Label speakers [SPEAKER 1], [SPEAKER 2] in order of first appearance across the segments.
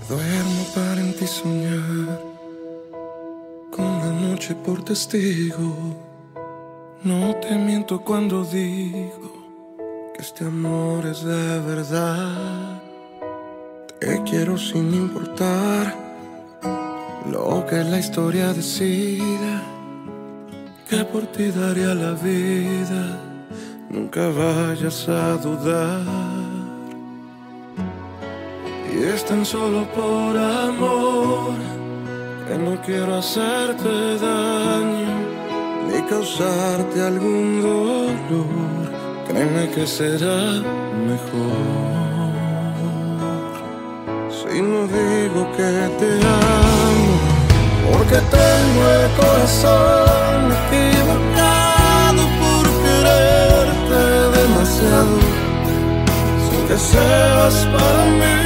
[SPEAKER 1] Duermo para en ti soñar, con la noche por testigo. No te miento cuando digo que este amor es de verdad. Te quiero sin importar lo que la historia decida, que por ti daría la vida, nunca vayas a dudar. Y es tan solo por amor que no quiero hacerte daño ni causarte algún dolor. Créeme que será mejor si no digo que te amo, porque tengo el corazón equivocado por quererte demasiado, sin que seas para mí.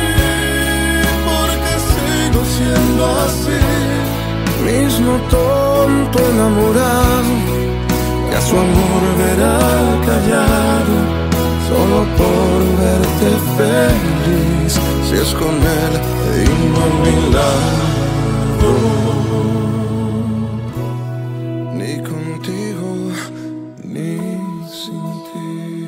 [SPEAKER 1] Siendo así, mismo tonto enamorado, que a su amor verá callado, solo por verte feliz. Si es con él y no a mi lado, ni contigo ni sin ti.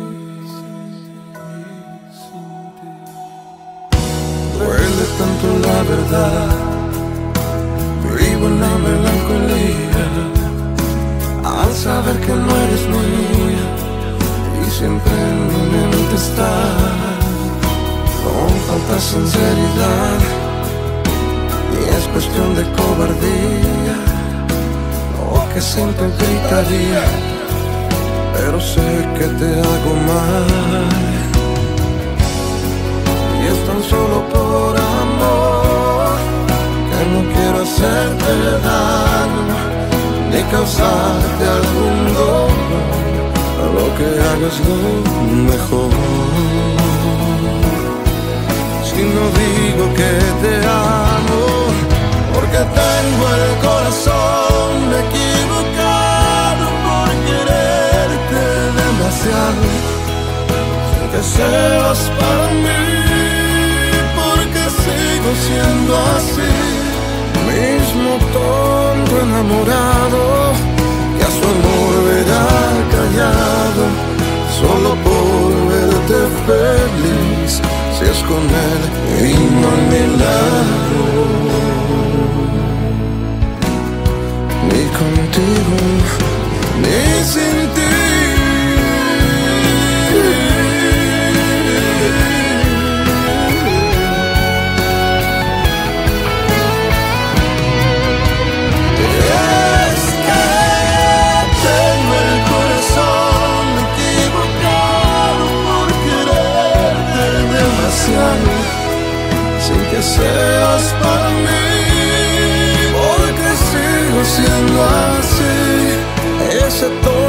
[SPEAKER 1] Duele tanto la verdad, vivo en la melancolía al saber que no eres mía y siempre en mi mente estás, con falta sinceridad, y es cuestión de cobardía lo que siento gritaría, pero sé que te hago mal. Y es tan solo por amor que no quiero hacerte daño ni causarte algún dolor. Lo que hagas lo mejor. Si no digo que te amo, porque tengo el corazón equivocado por quererte demasiado, sin que seas para mí. Siendo así, mismo tonto enamorado, que a su amor verá callado, solo por verte feliz. Si es con él y no a mi lado, ni contigo ni sin ti. Sin que seas para mí, porque sigo siendo así, ese todo.